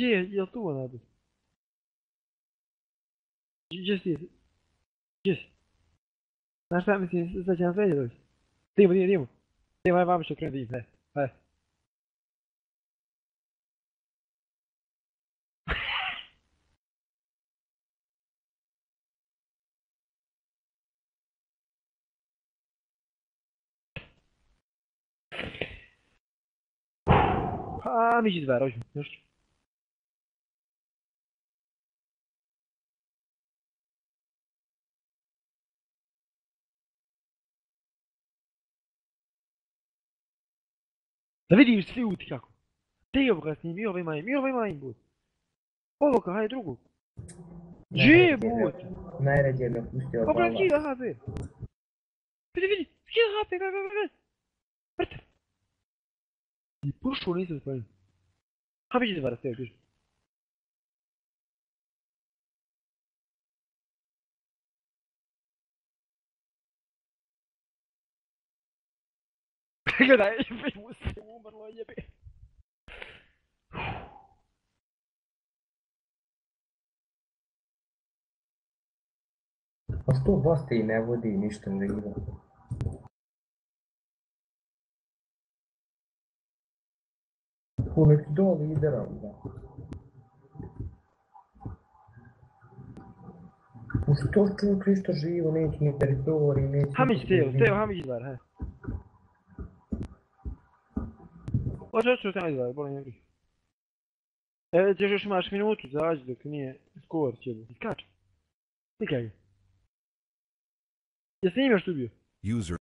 Jel tu onade? Gdje si? Gdje si? Znaš šta mislim, sad će nam sreće doći. Idemo. Idemo, aj vamo što krenu da aj. Pa, mi će zvara, hoćemo, još. Da vidim svi uti kako. Te ovo ga snimi, mi ovaj majim bud. Ovo ga, hajde drugu. Gdje bud? Najrađe me pustio Kako nam bala. skida HP? Vidi, skida HP, gledaj. Vrte. I pušu nisam spavim. Ha, mi će zvara, steo, još. Gledaj, mu se umrlo jebe. Pa što Basti i ne vodi ništa ne igra. Uvijek do lidera, da. U što čovjek isto živo, neće ni teritorij, neće... Hamić, steo, Hamić zvara, hajde. Hoću tamo izgleda, bolim ne bih. Ćeš još imaš minutu, zađi dok nije skor će biti. Skač. Nikaj. Jesi njim još tu bio?